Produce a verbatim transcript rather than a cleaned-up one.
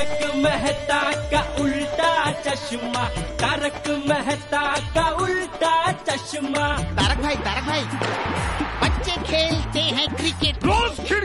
तारक मेहता का उल्टा चश्मा, तारक मेहता का उल्टा चश्मा। तारक भाई तारक भाई, बच्चे खेलते हैं क्रिकेट, रोज